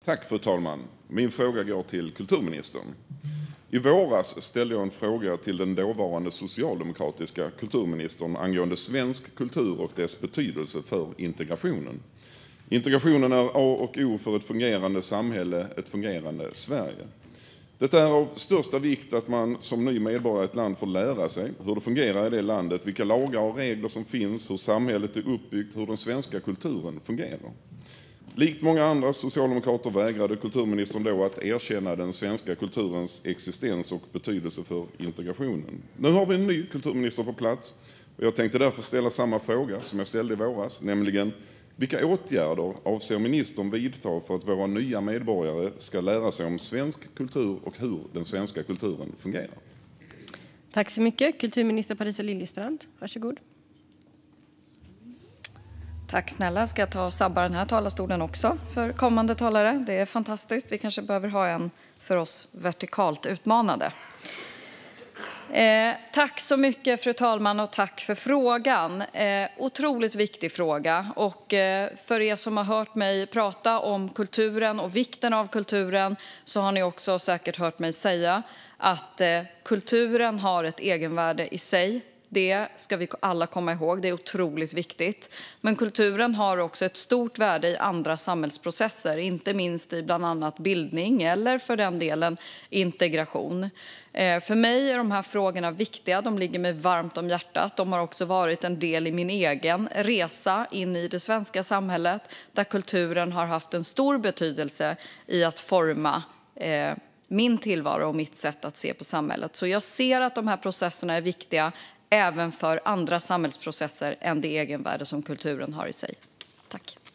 Tack fru talman. Min fråga går till kulturministern. I våras ställde jag en fråga till den dåvarande socialdemokratiska kulturministern angående svensk kultur och dess betydelse för integrationen. Integrationen är A och O för ett fungerande samhälle, ett fungerande Sverige. Det är av största vikt att man som ny medborgare i ett land får lära sig hur det fungerar i det landet, vilka lagar och regler som finns, hur samhället är uppbyggt, hur den svenska kulturen fungerar. Likt många andra socialdemokrater vägrade kulturministern då att erkänna den svenska kulturens existens och betydelse för integrationen. Nu har vi en ny kulturminister på plats och jag tänkte därför ställa samma fråga som jag ställde i våras, nämligen vilka åtgärder avser ministern vidta för att våra nya medborgare ska lära sig om svensk kultur och hur den svenska kulturen fungerar? Tack så mycket. Kulturminister Parisa Liljestrand, varsågod. Tack snälla. Ska jag ta och sabba den här talarstolen också för kommande talare? Det är fantastiskt. Vi kanske behöver ha en för oss vertikalt utmanande. Tack så mycket fru talman och tack för frågan. Otroligt viktig fråga och för er som har hört mig prata om kulturen och vikten av kulturen så har ni också säkert hört mig säga att kulturen har ett egenvärde i sig. Det ska vi alla komma ihåg, det är otroligt viktigt. Men kulturen har också ett stort värde i andra samhällsprocesser, inte minst i bland annat bildning eller för den delen integration. För mig är de här frågorna viktiga, de ligger mig varmt om hjärtat. De har också varit en del i min egen resa in i det svenska samhället där kulturen har haft en stor betydelse i att forma min tillvaro och mitt sätt att se på samhället. Så jag ser att de här processerna är viktiga även för andra samhällsprocesser än det egenvärde som kulturen har i sig. Tack.